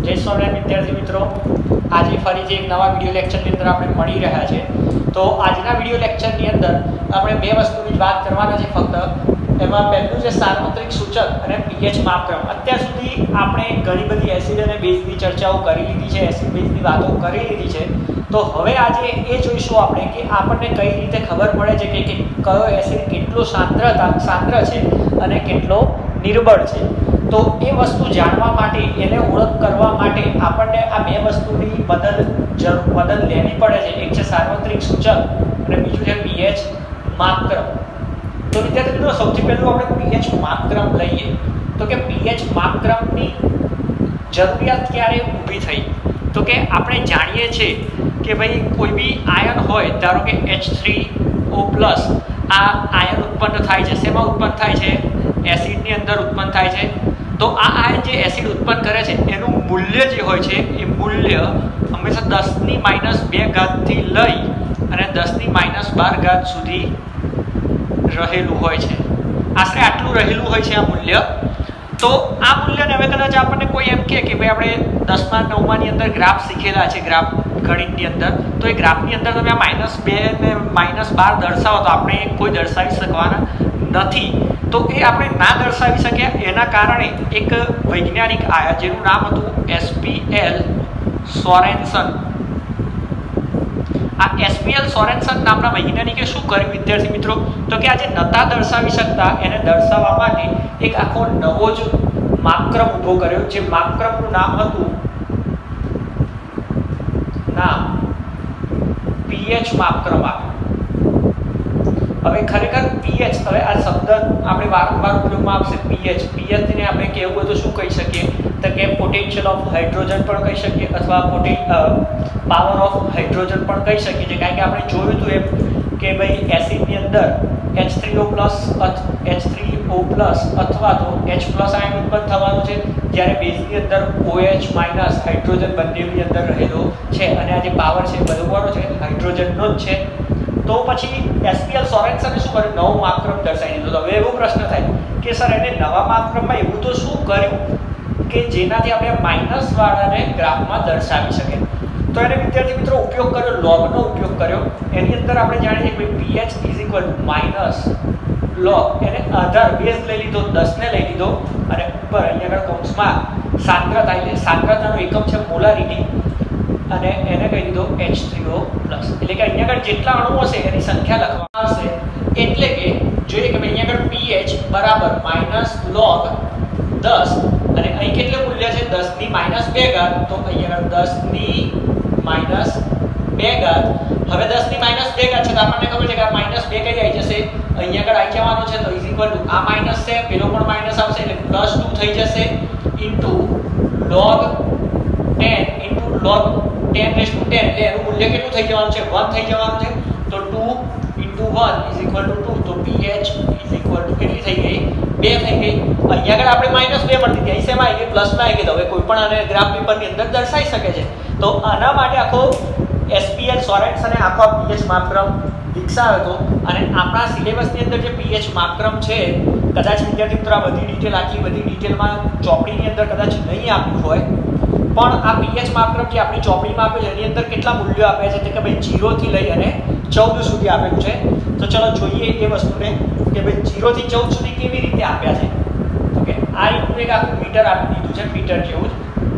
જય સ્વામિનારાયણ વિદ્યાર્થી મિત્રો, આજે ફરીથી એક નવા વિડીયો લેક્ચરની અંદર આપણે મળી રહ્યા છે। તો આજના વિડીયો લેક્ચરની અંદર આપણે બે વસ્તુની વાત કરવાના છે ફક્ત। એમાં પહેલું છે સાર્વત્રિક સૂચક અને pH માપક્રમ। અત્યાર સુધી આપણે ઘણી બધી એસિડ અને બેઝની ચર્ચાઓ કરી લીધી છે, એસિડ બેઝની વાતો કરી લીધી છે। તો હવે આજે એ જોઈશું આપણે કે આપણને કઈ રીતે ખબર પડે છે કે કયો એસિડ કેટલો સાંદ્ર છે અને કેટલો નિર્બળ છે। તો એ વસ્તુ જાણવા માટે, એને ઓળખ કરવા માટે આપણને આ બે વસ્તુની મદદ લેવી પડે છે। એક છે સાર્વત્રિક સૂચક અને બીજું છે pH માપક્રમ। તો વિદ્યાર્થી મિત્રો, સૌથી પહેલું આપણે pH માપક્રમ લઈએ તો કે pH માપક્રમની જરૂરિયાત ક્યારે ઊભી થઈ? તો કે આપણે જાણીએ છીએ કે ભાઈ કોઈ બી આયન હોય, ધારો કે H3O+, આ આયન ઉત્પન્ન થાય છે। શેમાં ઉત્પન્ન થાય છે? એસિડની અંદર ઉત્પન્ન થાય છે। તો આ આયન જે એસિડ ઉત્પન્ન કરે છે એનું મૂલ્ય જે હોય છે એ મૂલ્ય હંમેશા 10⁻² થી લઈ અને 10⁻12 સુધી રહેલું હોય છે। આશરે આટલું રહેલું હોય છે આ મૂલ્ય। તો આ મૂલ્યને હવે કદાચ આપણને કોઈ એમ કહે કે ભાઈ આપણે 10મા 9માની અંદર ગ્રાફ શીખેલા છે, ગ્રાફ ગણિતની અંદર, તો એ ગ્રાફની અંદર તમે -2 ને -12 દર્શાવો તો આપણે કોઈ દર્શાવી શકવાના નથી। તો એ આપણે ના દર્શાવી શક્યા એના કારણે એક વૈજ્ઞાનિક આયા જેનું નામ હતું SPL સોરેનસન। આ SPL સોરેનસન નામના વૈજ્ઞાનિકે શું કર્યું વિદ્યાર્થી મિત્રો? તો કે આ જે નતા દર્શાવી શકતા એને દર્શાવવા માટે એક આખો નવો જ માપક્રમ ઊભો કર્યો, જે માપક્રમનું નામ હતું pH માપક્રમ આપ્યો। હવે ખરેખર pH, હવે આ શબ્દ આપણે વારંવાર ઉપયોગમાં આવશે pH ને આપણે કેવું બધું શું કહી શકીએ તો કે પોટેન્શિયલ ઓફ હાઇડ્રોજન પણ કહી શકીએ અથવા પાવર ઓફ હાઇડ્રોજન પણ કહી શકીએ છીએ। કારણ કે આપણે જોયું હતું એમ કે ભાઈ એસિડની અંદર H3O+ અથવા તો H+ આયન ઉત્પન્ન થવાનું છે, જ્યારે બેઝની અંદર OH- હાઇડ્રોજન બંનેની અંદર રહેલો છે અને આ જે પાવર છે બધો કોનો છે? હાઇડ્રોજનનો જ છે। તો પછી SPL સોરેનસને શું કર્યું? નવો માપક્રમ દર્શાવી દીધો। તો હવે એવો પ્રશ્ન થાય કે સર એને નવા માપક્રમમાં એવું તો શું કર્યું કે જેનાથી આપણે માઇનસ વાળાને ગ્રાફમાં દર્શાવી શકે? તો એને વિદ્યાર્થી મિત્રો ઉપયોગ કર્યો, લોગનો ઉપયોગ કર્યો। એની અંદર આપણે જાણીએ કે pH - log, એને આધાર બેઝ લઈ લીધો, 10 ને લઈ લીધો અને ઉપર અહીંયા આગળ કૌંસમાં સાંદ્રતા, એટલે સાંદ્રતાનો એકમ છે મોલારિટી, અને એને કહી દીધો H3O+। એટલે કે અહીંયા આગળ જેટલા અણુઓ હશે એની સંખ્યા લખવામાં આવશે। એટલે કે જોઈએ કે અહીંયા આગળ pH બરાબર -log 10 અને અહીં કેટલું મૂલ્ય છે? 10⁻²। તો અહીંયા આગળ 10⁻²। હવે 10⁻² છે તો આપણને ખબર છે કે આ -2 કઈ આવી જશે? અહીંયા આગળ આવી જવાનું છે, તો આ માઈનસ છે, પેલો પણ માઈનસ આવશે એટલે +2 થઈ જશે log 10 log 10 એટલે એનું મૂલ્ય કેટલું થઈ જવાનું છે? 1 થઈ જવાનું છે। તો 2 × 1 = 2। તો pH કેટલી થઈ ગઈ? 2 થઈ ગઈ। અહીંયા આગળ આપણે -2 મળતી હતી, અહીં શેમાં આવી ગઈ? પ્લસમાં આવી ગઈ। તો હવે કોઈ પણ આને ગ્રાફ પેપરની અંદર દર્શાવી શકે છે। તો આના માટે આખો SPL સોરેનસને આખો pH માપક્રમ વિકસાવ્યો હતો। અને આપણા સિલેબસની અંદર જે pH માપક્રમ છે, કદાચ વિદ્યાર્થી મિત્રો આ બધી ડિટેલ, આટલી બધી ડિટેલમાં ચોપડીની અંદર કદાચ નહીં આપ્યું હોય, પણ આ pH માપક્રમ જે આપણી ચોપડીમાં આપેલું છે એની અંદર કેટલા મૂલ્યો આપ્યા છે? કે ભાઈ 0 થી લઈ અને 14 સુધી આપેલું છે। તો ચલો જોઈએ એ વસ્તુને કે ભાઈ 0 થી 14 સુધી કેવી રીતે આપ્યા છે। તો કે આ રીતનું એક આખું મીટર આપી દીધું છે, મીટર જેવું જ।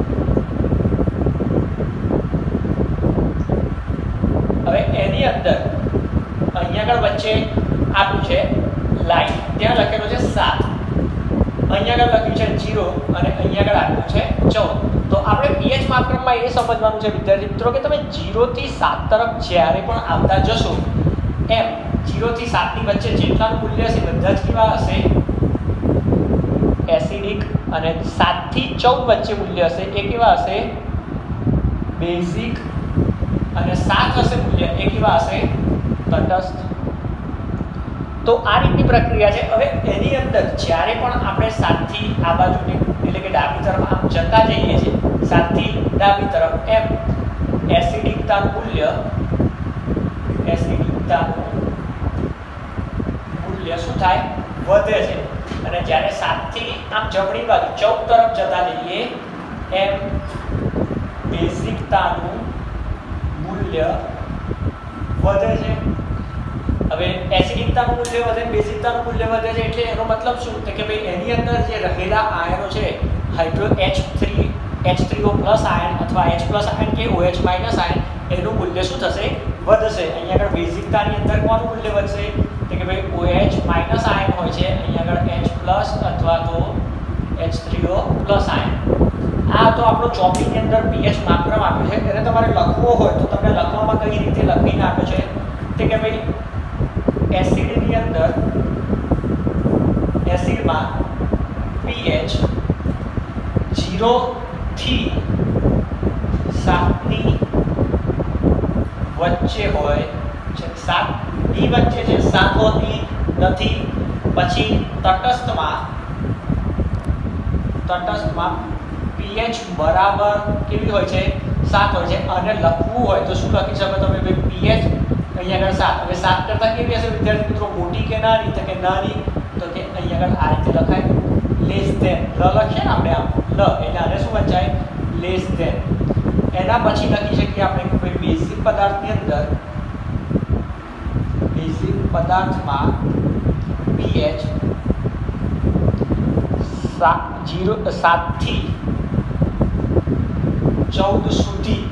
હવે એની અંદર અહીંયા આગળ વચ્ચે આપ્યું છે લાઈન, ત્યાં લખેલું છે 7, અહીંયા આગળ લખ્યું છે 0 અને અહીંયા આગળ આપ્યું છે 14। તો આપણે pH માપક્રમમાં એ સમજવાનું છે વિદ્યાર્થી મિત્રો કે તમે 0 થી 7 તરફ જ્યારે પણ આવતા જશો એમ 0 થી 7 ની વચ્ચે જેટલાનું મૂલ્ય હશે બધા જ કેવા હશે? એસિડિક। અને 7 થી 14 વચ્ચે મૂલ્ય હશે એ કેવા હશે? બેઝિક। અને 7 હશે મૂલ્ય એ કેવા હશે? તટસ્થ। તો આ રીતની પ્રક્રિયા છે। હવે એની અંદર જ્યારે પણ આપણે 7 થી આ બાજુની એટલે કે ડાબી તરફ આમ જતા જઈએ છીએ, 7 થી ડાબી તરફ એમ એસિડિકતાનું મૂલ્ય શું થાય? વધે છે। અને જ્યારે 7 થી આમ જમણી બાજુ 14 તરફ જતા જઈએ એમ એસિડિકતાનું મૂલ્ય વધે છે। હવે એસિડિકતાનું મૂલ્ય વધે, બેઝિકતાનું મૂલ્ય વધે છે એટલે એનો મતલબ શું કે ભાઈ એની અંદર જે રહેલા આયનો છે હાઇડ્રો H3O પ્લસ આયન અથવા H પ્લસ આયન કે OH માઇનસ આયન એનું મૂલ્ય શું થશે? વધશે। અહીંયા આગળ બેઝિકતાની અંદર કોનું મૂલ્ય વધશે કે ભાઈ OH માઇનસ આયન હોય છે, અહીંયા આગળ H પ્લસ અથવા તો H3O પ્લસ આયન। આ તો આપણો ચોપડીની અંદર pH માત્રમ આપ્યું છે, એને તમારે લખવો હોય તો તમને લખવામાં કઈ રીતે લખીને આપ્યું છે કે ભાઈ એસિડની અંદર એસિડમાં pH 0 થી 7 ની વચ્ચે હોય છે, 7 ની વચ્ચે છે, 7 હોતી નથી। પછી તટસ્થમાં pH બરાબર કેવી હોય છે? 7 હોય છે। અને લખવું હોય તો શું લખી શકો તમે? ભાઈ pH અહીંયા આગળ 7, હવે 7 કરતાં કેવી હશે વિદ્યાર્થી મિત્રો? મોટી કે નાની? તો કે નાની, તો કે અહીંયા આગળ આ રીતે લખાય લેસ ધેન। લ લખીએ ને આપણે આમ લ એટલે આને શું વંચાય? Less than. એના પછી લખી શકીએ આપણે કે ભાઈ બેઝિક પદાર્થની અંદર બેઝિક પદાર્થમાં pH 7 થી 14 સુધી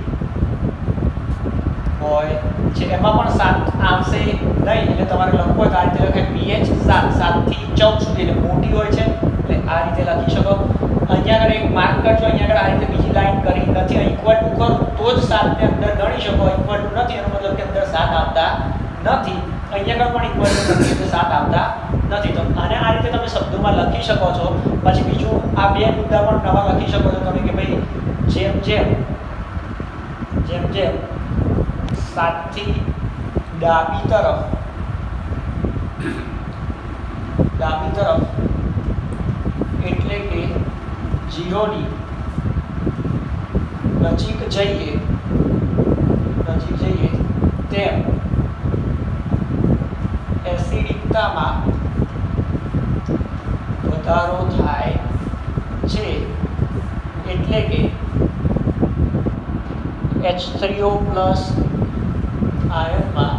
હોય છે। એમાં પણ 7 આવશે નહીં એટલે તમારે લખવું હોય તો આ રીતે લખાય pH 7 થી 14 સુધી એટલે મોટી હોય છે એટલે આ રીતે લખી શકો। અહીંયા આગળ એક માર્ક કરજો, અહીંયા આગળ આ રીતે બીજી લાઈન કરી નથી, ઇક્વલ ટુ કરો તો જ 7 ને અંદર ગણી શકો, ઇક્વલ ટુ નથી એનો મતલબ કે અંદર 7 આવતા નથી। અહીંયા આગળ પણ ઇક્વલ ટુ નથી એટલે 7 આવતા નથી। તો આને આ રીતે તમે શબ્દોમાં લખી શકો છો। પછી બીજું આ બે મુદ્દા પણ નવા લખી શકો છો તમે કે ભાઈ જેમ જેમ 7 થી ડાબી તરફ એટલે કે 0 ની નજીક જઈએ તેમ એસિડિકતામાં વધારો થાય છે। એટલે કે H3O પ્લસ આયનમાં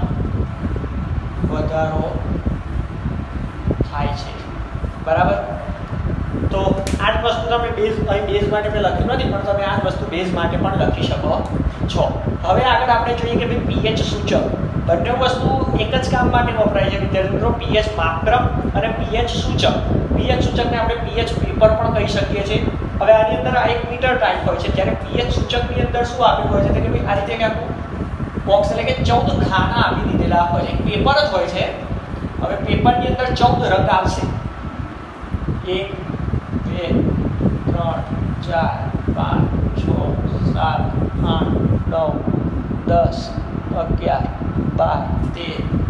વધારો થાય છે, બરાબર। તો આ જ વસ્તુ તમે બેઝ માટે મેં લખ્યું નથી પણ તમે આ જ વસ્તુ બેઝ માટે પણ લખી શકો છો। હવે આગળ આપણે જોઈએ કે ભાઈ pH સૂચક, બંને વસ્તુ એક જ કામ માટે વપરાય છે વિદ્યાર્થી મિત્રો, pH માત્રમ અને pH સૂચક। pH સૂચકને આપણે pH પેપર પણ કહી શકીએ છીએ। હવે આની અંદર આ 1 મીટર ટાઈપ હોય છે, જ્યારે pH સૂચકની અંદર શું આપેલું હોય છે કે ભાઈ આ રીતે એક આખું બોક્સ એટલે કે 14 ખાના આપી દીધેલા હોય છે, પેપર જ હોય છે। હવે પેપરની અંદર 14 રંગ આવશે, 1 2 3 4 5 6 7 8 9 10 11 12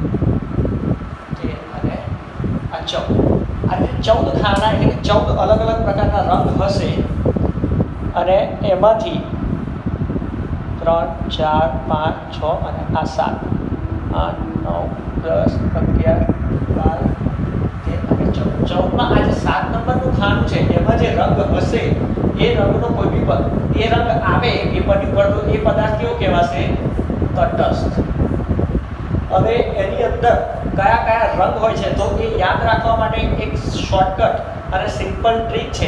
13 અને આ 14 આ રીતે 14 ખાના એટલે કે 14 અલગ અલગ પ્રકારના રંગ હશે। અને એમાંથી 3 4 5 6 અને આ 7 8 9 10 11 12 13 અને 14માં આ જે 7 નંબરનું ખાનું છે એમાં જે રંગ હશે એ રંગનો કોઈ બી એ રંગ આવે પેપરની ઉપર તો એ પદાર્થ કેવો કહેવાશે? તટસ્થ। હવે એની અંદર કયા કયા રંગ હોય છે તો એ યાદ રાખવા માટે એક શોર્ટકટ અને સિમ્પલ ટ્રીક છે,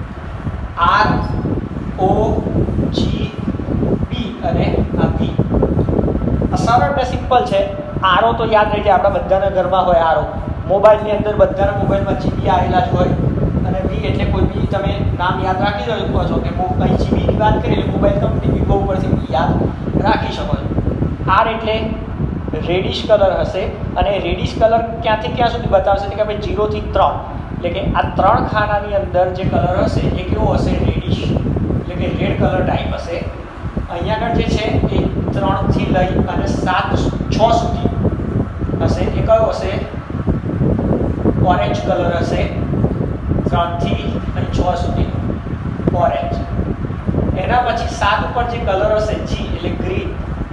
ROGB અને આ B। સરળ ને સિમ્પલ છે। RO તો યાદ રહી જાય, આપણા બધાના ઘરમાં હોય RO, મોબાઈલની અંદર બધાના મોબાઈલમાં GB આવેલા જ હોય। અને B એટલે કોઈ બી તમે નામ યાદ રાખી શકો છો કે અહીં GB ની વાત કરીએ એટલે મોબાઈલ કંપની વિવો ઉપરથી યાદ રાખી શકો છો। R એટલે રેડિશ કલર હશે અને રેડિશ કલર ક્યાંથી ક્યાં સુધી બતાવશે કે ભાઈ 0 થી 3 એટલે કે આ 3 ખાનાની અંદર જે કલર હશે એ કેવો હશે? રેડિશ એટલે કે રેડ કલર ટાઈપ હશે। અહીંયા આગળ જે છે એ 3 થી લઈ અને 6 સુધી હશે, એ કયો હશે? ઓરેન્જ કલર હશે, 3 થી અને 6 સુધી ઓરેન્જ। એના પછી 7 ઉપર જે કલર હશે G એટલે ગ્રીન,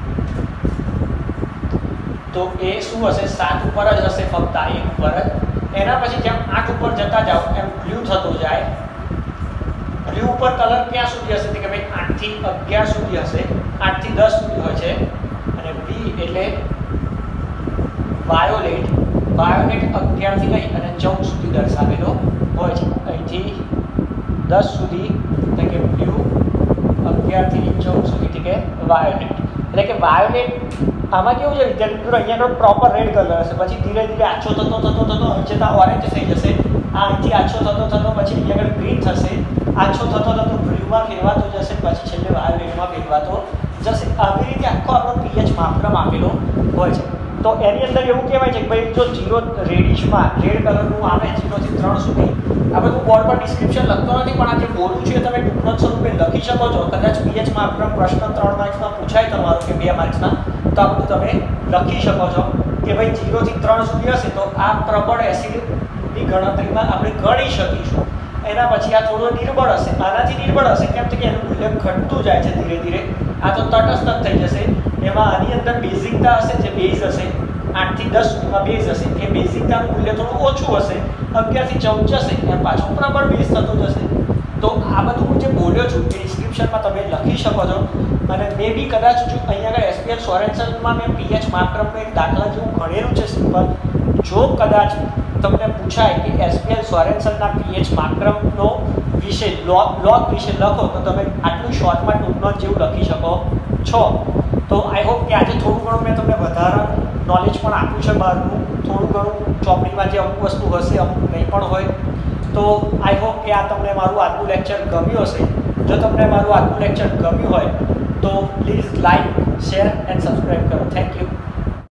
તો એ શું હશે? 7 ઉપર જ હશે, ફક્ત આ એક ઉપર જ। એના પછી જેમ 8 ઉપર જતા જાઓ એમ બ્લુ થતો જાય, બ્લુ ઉપર કલર ક્યાં સુધી હશે કે ભાઈ 8 થી 11 સુધી હશે, 8 થી 10 સુધી હોય છે. અને બી એટલે વાયોલેટ, વાયોલેટ 11 થી લઈ અને 14 સુધી દર્શાવેલો હોય છે. અહીંથી 10 સુધી એટલે કે બ્લુ, 11 થી 14 સુધી એટલે કે વાયોલેટ. એટલે કે વાયોલેટ આમાં કેવું છે વિદ્યાર્થી મિત્રો, અહીંયા આગળ પ્રોપર રેડ કલર હશે, પછી ધીરે ધીરે આછો થતો જતા ઓરેન્જ થઈ જશે, અહીંથી આછો થતો પછી અહીંયા આગળ ગ્રીન થશે, આછો થતો બ્લુમાં ફેરવાતો જશે, પછી છેલ્લે વાયોલેટમાં ફેરવાતો જશે. આવી રીતે આખો આપણો પીએચ માપક્રમ આપેલો હોય છે. તો એની અંદર એવું કહેવાય છે કે ભાઈ જો 0 રેડિશમાં રેડ કલરનું આવે 0 થી 3 સુધી, આ બધું બોર્ડ પર ડિસ્ક્રિપ્શન લખતો નથી પણ આ જે બોલું છે તમે ટૂંકનોટ સ્વરૂપે લખી શકો છો. કદાચ પીએચ માપક્રમ પ્રશ્ન 3 માર્ક્સમાં પૂછાય તમારો કે 2 માર્ક્સમાં, તો આ બધું તમે લખી શકો છો કે ભાઈ 0 થી 3 સુધી હશે તો આ પ્રબળ એસિડની ગણતરીમાં આપણે ગણી શકીશું. એના પછી આ થોડો નિર્બળ હશે, આનાથી નિર્બળ હશે કેમ કે એનું મૂલ્ય ઘટતું જાય છે ધીરે ધીરે. આ તો તટસ્થ થઈ જશે. એમાં આની અંદર બેઝિકતા હશે, જે બેઝ હશે 8 થી 10 સુધીમાં બેઝ હશે, એ બેઝિકતાનું મૂલ્ય થોડું ઓછું હશે, 11 થી 14 જશે એમ પાછું પ્રબળ બેઝ થતો જશે. તો આ બધું હું જે બોલ્યો છું એ ડિસ્ક્રિપ્શનમાં તમે લખી શકો છો. અને મે બી કદાચ જો અહીંયા આગળ એસપીએલ સોરેન્સનમાં મેં પીએચ માપક્રમનું એક દાખલા જેવું ગણેલું છે સિમ્પલ. જો કદાચ તમને પૂછાય કે એસપીએલ સોરેન્સનના પીએચ માપક્રમનો વિશે લોગ વિશે લખો તો તમે આટલું શોર્ટમાં ટૂંકનોટ જેવું લખી શકો છો. તો આઈ હોપ કે આજે થોડું ઘણું મેં તમને વધારે નોલેજ પણ આપ્યું છે બહારનું, થોડું ઘણું ચોપડીમાં જે અમુક વસ્તુ હશે અમુક નહીં પણ હોય. તો આઈ હોપ કે આ તમને મારું આજનું લેક્ચર ગમ્યું હશે. જો તમને મારું આજનું લેક્ચર ગમ્યું હોય તો please like, share and subscribe કરો. Thank you.